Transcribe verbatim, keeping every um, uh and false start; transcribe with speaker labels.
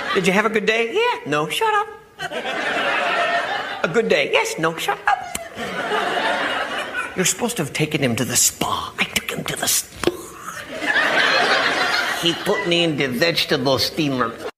Speaker 1: Did you have a good day? Yeah. No, shut up. A good day? Yes. No, shut up. You're supposed to have taken him to the spa. I took him to the spa. He put me in the vegetable steamer.